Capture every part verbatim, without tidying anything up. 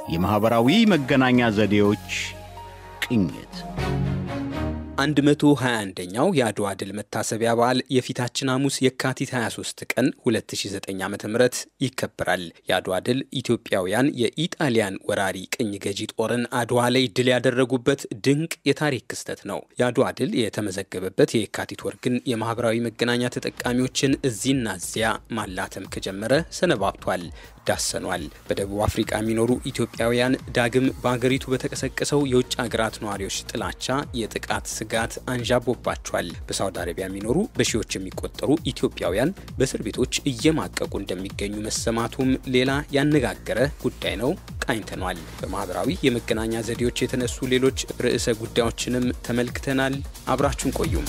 የማህበራዊ መገናኛ ዘዴዎች ቅኝት አንድ መቶ ሃያ አንደኛው የአድዋ ድል መታሰቢያ በዓል የፊታችን ሐሙስ የካቲት ሃያ ሦስት ቀን ሁለት ሺህ ዘጠኝ ዓመተ ምህረት ይከበራል። የአድዋ ድል ኢትዮጵያውያን የኢጣሊያን ወራሪ ቅኝ ገዢ ጦርን አድዋ ላይ ድል ያደረጉበት ድንቅ የታሪክ ክስተት ነው። የአድዋ ድል የተመዘገበበት የካቲት ወር ግን የማህበራዊ መገናኛ ተጠቃሚዎችን እዚህና እዚያ ማላተም ከጀመረ ሰነባብቷል፣ ዳሰኗል። በደቡብ አፍሪካ የሚኖሩ ኢትዮጵያውያን ዳግም በአገሪቱ በተቀሰቀሰው የውጭ ሀገራት ነዋሪዎች ጥላቻ የጥቃት ስጋት አንዣቦባቸዋል። በሳውዲ አረቢያ የሚኖሩ በሺዎች የሚቆጠሩ ኢትዮጵያውያን በእስር ቤቶች እየማቀቁ እንደሚገኙ መሰማቱም ሌላ ያነጋገረ ጉዳይ ነው። ቃኝተናል። በማህበራዊ የመገናኛ ዘዴዎች የተነሱ ሌሎች ርዕሰ ጉዳዮችንም ተመልክተናል። አብራችሁን ቆዩም።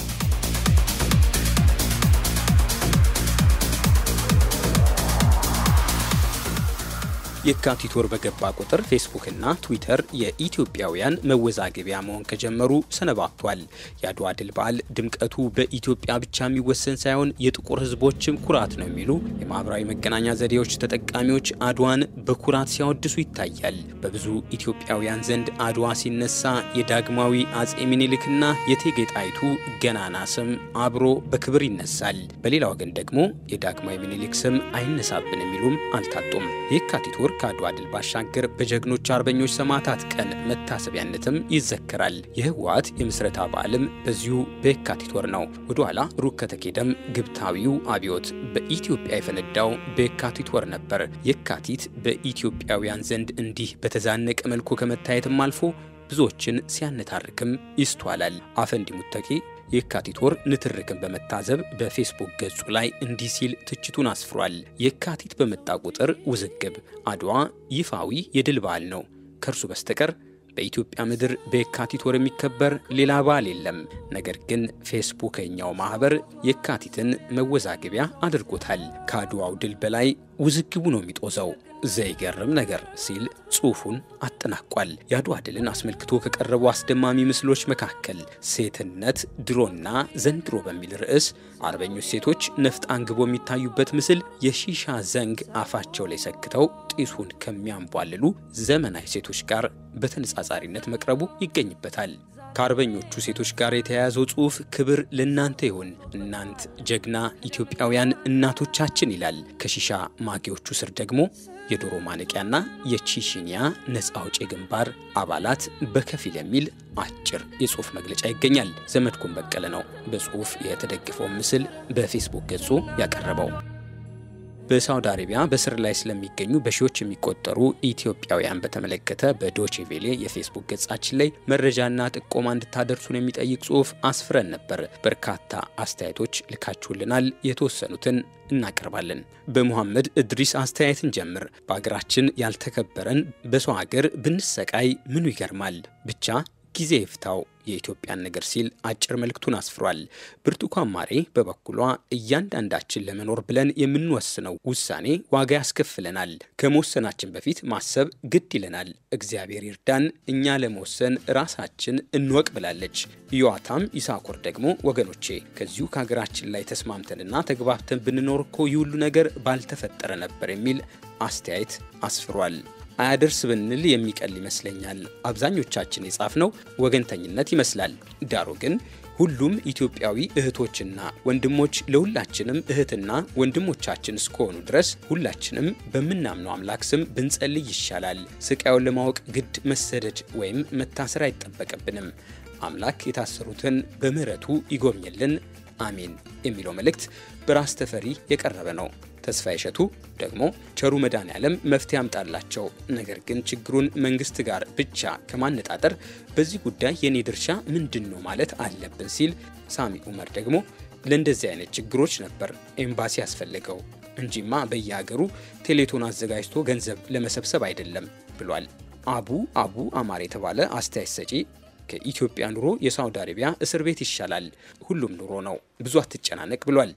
የካቲት ወር በገባ ቁጥር ፌስቡክ እና ትዊተር የኢትዮጵያውያን መወዛገቢያ መሆን ከጀመሩ ሰነባብቷል። የአድዋ ድል በዓል ድምቀቱ በኢትዮጵያ ብቻ የሚወሰን ሳይሆን የጥቁር ሕዝቦችም ኩራት ነው የሚሉ የማህበራዊ መገናኛ ዘዴዎች ተጠቃሚዎች አድዋን በኩራት ሲያወድሱ ይታያል። በብዙ ኢትዮጵያውያን ዘንድ አድዋ ሲነሳ የዳግማዊ አጼ ሚኒሊክና የእቴጌ ጣይቱ ገናና ስም አብሮ በክብር ይነሳል። በሌላ ወገን ደግሞ የዳግማዊ ሚኒሊክ ስም አይነሳብን የሚሉም አልታጡም። የካቲት ወር ከአድዋ ድል ባሻገር በጀግኖች አርበኞች ሰማዕታት ቀን መታሰቢያነትም ይዘከራል። የህወሓት የምስረታ በዓልም በዚሁ በየካቲት ወር ነው። ወደ ኋላ ሩቅ ከተኬደም ግብታዊው አብዮት በኢትዮጵያ የፈነዳው በየካቲት ወር ነበር። የካቲት በኢትዮጵያውያን ዘንድ እንዲህ በተዛነቀ መልኩ ከመታየትም አልፎ ብዙዎችን ሲያነታርክም ይስተዋላል። አፈንዲ ሙተቂ የካቲት ወር ንትርክን በመታዘብ በፌስቡክ ገጹ ላይ እንዲህ ሲል ትችቱን አስፍሯል። የካቲት በመጣ ቁጥር ውዝግብ፣ አድዋ ይፋዊ የድል በዓል ነው። ከእርሱ በስተቀር በኢትዮጵያ ምድር በየካቲት ወር የሚከበር ሌላ በዓል የለም። ነገር ግን ፌስቡከኛው ማህበር የካቲትን መወዛገቢያ አድርጎታል። ከአድዋው ድል በላይ ውዝግቡ ነው የሚጦዘው። ዘይገርም ነገር ሲል ጽሑፉን አጠናቋል። የአድዋ ድልን አስመልክቶ ከቀረቡ አስደማሚ ምስሎች መካከል ሴትነት ድሮና ዘንድሮ በሚል ርዕስ አርበኞች ሴቶች ነፍጥ አንግቦ የሚታዩበት ምስል የሺሻ ዘንግ አፋቸው ላይ ሰክተው ጢሱን ከሚያንቧልሉ ዘመናዊ ሴቶች ጋር በተነጻጻሪነት መቅረቡ ይገኝበታል። ከአርበኞቹ ሴቶች ጋር የተያያዘው ጽሑፍ ክብር ለእናንተ ይሁን እናንት ጀግና ኢትዮጵያውያን እናቶቻችን ይላል። ከሺሻ ማጌዎቹ ስር ደግሞ የዶሮ ማነቂያና የቺሽኒያ ነጻ አውጪ ግንባር አባላት በከፊል የሚል አጭር የጽሑፍ መግለጫ ይገኛል። ዘመድኩን በቀለ ነው በጽሑፍ የተደገፈው ምስል በፌስቡክ ገጹ ያቀረበው። በሳውዲ አረቢያ በስር ላይ ስለሚገኙ በሺዎች የሚቆጠሩ ኢትዮጵያውያን በተመለከተ በዶቼ ቬሌ የፌስቡክ ገጻችን ላይ መረጃና ጥቆማ እንድታደርሱን የሚጠይቅ ጽሑፍ አስፍረን ነበር። በርካታ አስተያየቶች ልካችሁልናል። የተወሰኑትን እናቀርባለን። በመሐመድ እድሪስ አስተያየትን ጀምር። በአገራችን ያልተከበረን በሰው ሀገር ብንሰቃይ ምኑ ይገርማል፣ ብቻ ጊዜ ይፍታው የኢትዮጵያን ነገር ሲል አጭር መልእክቱን አስፍሯል። ብርቱካን ማሬ በበኩሏ እያንዳንዳችን ለመኖር ብለን የምንወስነው ውሳኔ ዋጋ ያስከፍለናል። ከመወሰናችን በፊት ማሰብ ግድ ይለናል። እግዚአብሔር ይርዳን፣ እኛ ለመወሰን ራሳችን እንወቅ ብላለች። ዮአታም ኢሳኮር ደግሞ ወገኖቼ ከዚሁ ከሀገራችን ላይ ተስማምተንና ተግባብተን ብንኖር እኮ ይህ ሁሉ ነገር ባልተፈጠረ ነበር የሚል አስተያየት አስፍሯል። አያደርስ ብንል የሚቀል ይመስለኛል። አብዛኞቻችን የጻፍነው ወገንተኝነት ይመስላል። ዳሩ ግን ሁሉም ኢትዮጵያዊ እህቶችና ወንድሞች ለሁላችንም እህትና ወንድሞቻችን እስከሆኑ ድረስ ሁላችንም በምናምነው አምላክ ስም ብንጸልይ ይሻላል። ስቃዩን ለማወቅ ግድ መሰደድ ወይም መታሰር አይጠበቅብንም። አምላክ የታሰሩትን በምህረቱ ይጎብኝልን፣ አሜን የሚለው መልእክት በራስ ተፈሪ የቀረበ ነው። ተስፋ ይሸቱ ደግሞ ቸሩ መድኃኔዓለም መፍትሄ ያምጣላቸው፣ ነገር ግን ችግሩን መንግስት ጋር ብቻ ከማነጣጠር በዚህ ጉዳይ የኔ ድርሻ ምንድነው ማለት አለብን ሲል፣ ሳሚ ኡመር ደግሞ ለእንደዚህ አይነት ችግሮች ነበር ኤምባሲ ያስፈልገው እንጂማ በየሀገሩ ቴሌቶን አዘጋጅቶ ገንዘብ ለመሰብሰብ አይደለም ብሏል። አቡ አቡ አማር የተባለ አስተያየት ሰጪ ከኢትዮጵያ ኑሮ የሳውዲ አረቢያ እስር ቤት ይሻላል፣ ሁሉም ኑሮ ነው፣ ብዙ አትጨናነቅ ብሏል።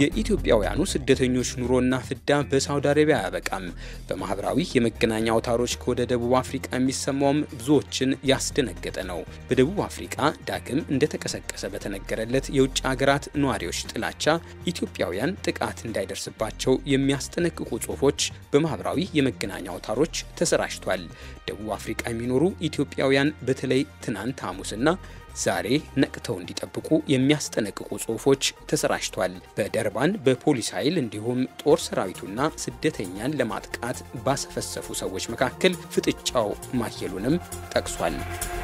የኢትዮጵያውያኑ ስደተኞች ኑሮና ፍዳ በሳውዲ አረቢያ ያበቃም። በማህበራዊ የመገናኛ አውታሮች ከወደ ደቡብ አፍሪካ የሚሰማውም ብዙዎችን ያስደነገጠ ነው። በደቡብ አፍሪካ ዳግም እንደተቀሰቀሰ በተነገረለት የውጭ ሀገራት ነዋሪዎች ጥላቻ ኢትዮጵያውያን ጥቃት እንዳይደርስባቸው የሚያስጠነቅቁ ጽሑፎች በማህበራዊ የመገናኛ አውታሮች ተሰራጭቷል። ደቡብ አፍሪካ የሚኖሩ ኢትዮጵያውያን በተለይ ትናንት ሐሙስና ዛሬ ነቅተው እንዲጠብቁ የሚያስጠነቅቁ ጽሑፎች ተሰራጭቷል። በደርባን በፖሊስ ኃይል እንዲሁም ጦር ሰራዊቱና ስደተኛን ለማጥቃት ባሰፈሰፉ ሰዎች መካከል ፍጥጫው ማየሉንም ጠቅሷል።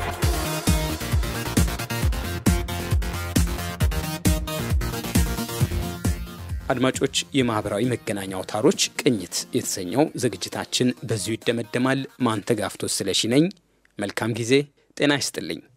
አድማጮች፣ የማህበራዊ መገናኛ አውታሮች ቅኝት የተሰኘው ዝግጅታችን በዚሁ ይደመደማል። ማንተጋፍቶት ስለሺ ነኝ። መልካም ጊዜ። ጤና ይስጥልኝ።